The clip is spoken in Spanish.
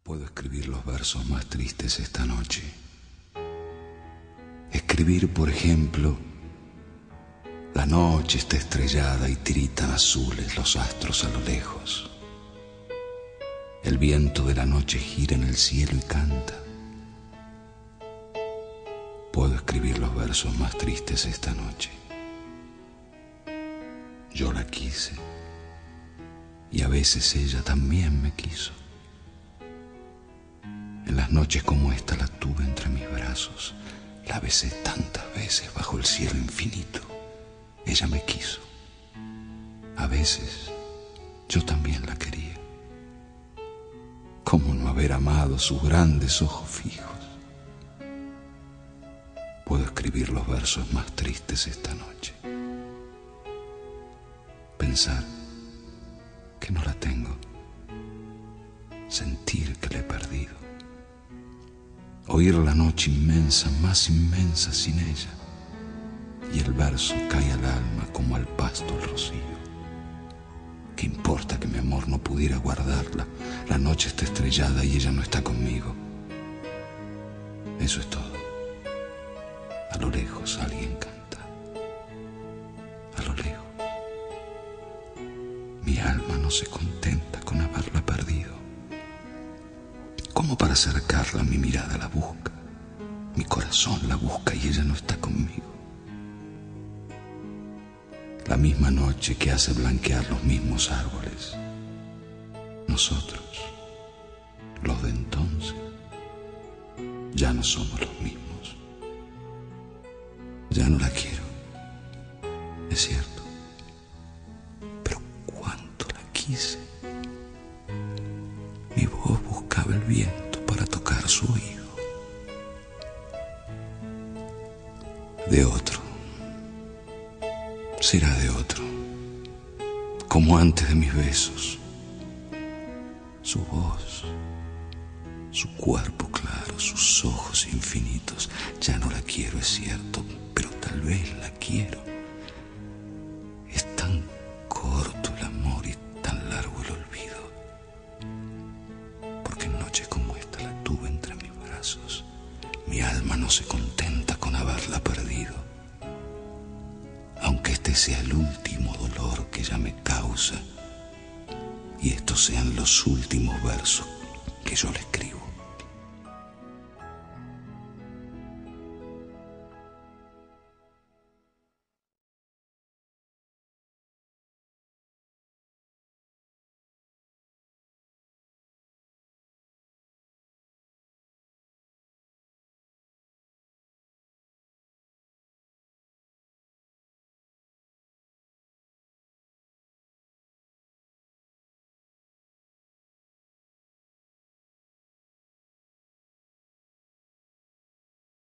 Puedo escribir los versos más tristes esta noche. Escribir, por ejemplo, la noche está estrellada y tiritan azules los astros a lo lejos. El viento de la noche gira en el cielo y canta. Puedo escribir los versos más tristes esta noche. Yo la quise y a veces ella también me quiso. En las noches como esta la tuve entre mis brazos, la besé tantas veces bajo el cielo infinito. Ella me quiso. A veces yo también la quería. ¿Cómo no haber amado sus grandes ojos fijos? Puedo escribir los versos más tristes esta noche. Pensar que no la tengo. Sentir que la he perdido. Oír la noche inmensa, más inmensa sin ella. Y el verso cae al alma como al pasto el rocío. ¿Qué importa que mi amor no pudiera guardarla? La noche está estrellada y ella no está conmigo. Eso es todo. A lo lejos alguien canta. A lo lejos. Mi alma no se contenta con haberla perdido. Como para acercarla, mi mirada la busca. Mi corazón la busca y ella no está conmigo. La misma noche que hace blanquear los mismos árboles. Nosotros, los de entonces, ya no somos los mismos. Ya no la quiero, es cierto, pero cuánto la quise. Mi voz buscaba el viento para tocar su oído. De otro, será de otro, como antes de mis besos. Su voz, su cuerpo claro, sus ojos infinitos. Ya no la quiero, es cierto, pero tal vez la quiero. Es tan corto el amor y tan largo el olvido. Porque en noches como esta la tuve entre mis brazos. Mi alma no se contenta con haberla perdido. Aunque este sea el último dolor que ella me causa y estos sean los últimos versos que yo le escribo.